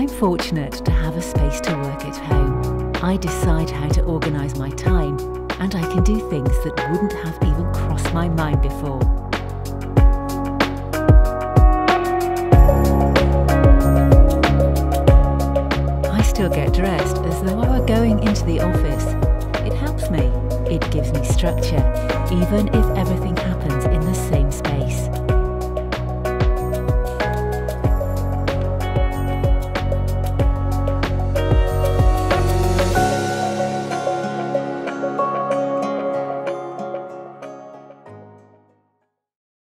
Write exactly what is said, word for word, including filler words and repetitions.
I'm fortunate to have a space to work at home. I decide how to organise my time, and I can do things that wouldn't have even crossed my mind before. I still get dressed as though I were going into the office. It helps me. It gives me structure, even if everything happens